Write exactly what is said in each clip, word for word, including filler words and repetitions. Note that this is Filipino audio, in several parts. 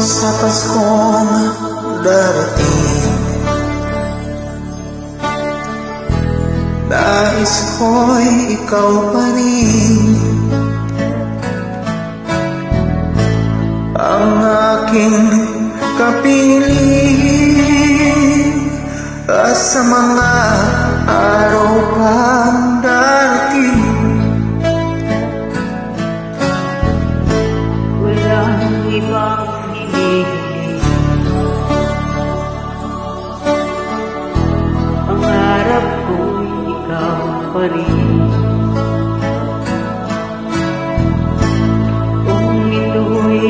Sa Paskong darating, nais ko'y ikaw pa rin ang aking kapiling, at sa mga araw pang darating, walang ibang hinihiling. Ang harap ko'y ikaw pa rin. Kung ito'y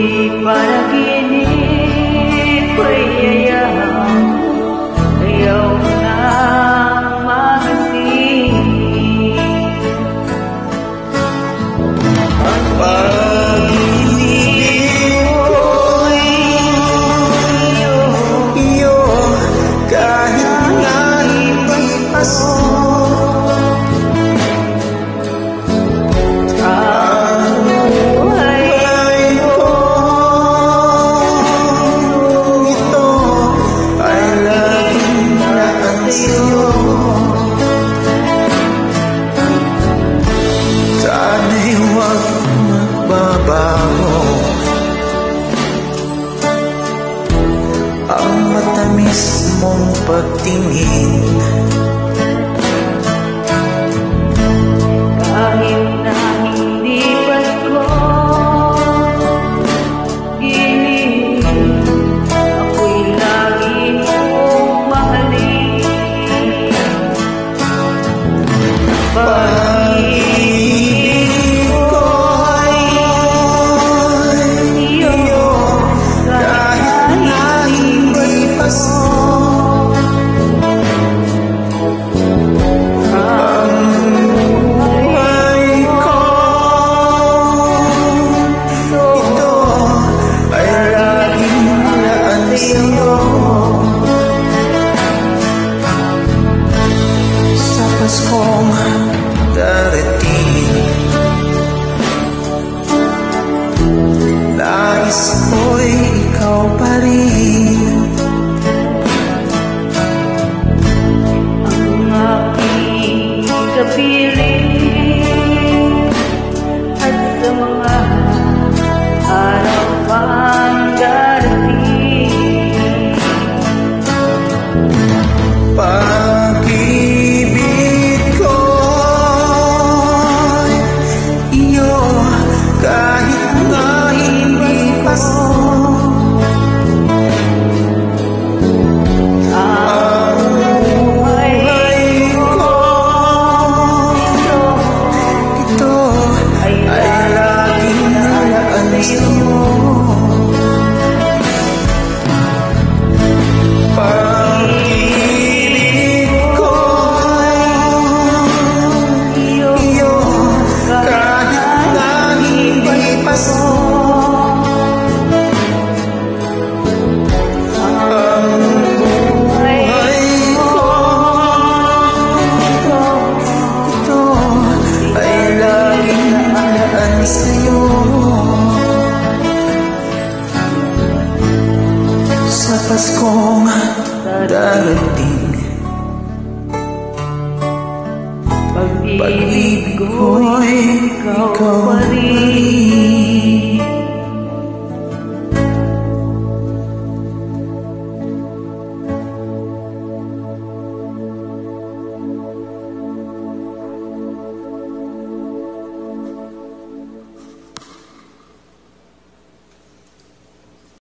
panaginip ay yayahan, ayaw na magising. Ang pag-ibig ko'y iyo, iyo, kahit na hindi Pasko. Sana'y huwag magbabago ang matamis mong pagtingin, kahit na hindi Pasko, giling ako'y lagi mong mahalin. Pag-ibig ko'y iyo, kahit na hindi Pasko. Sa Paskong darating, nais ko'y ikaw pa rin Ang aking kapiling, at sa mga araw pang darating, pag-ibig ko'y iyo, kahit na hindi Pasko. ang buhay ko Ito ay ay laging nalaan sa'yo. Pag-ibig ko'y iyo, iyo, kahit na hindi Pasko. Ang buhay buhay ko, ito ay laging nalaan sa'yo. Sa Paskong darating, pag-ibig pag-ibig ko'y ko'y ikaw ikaw pa rin.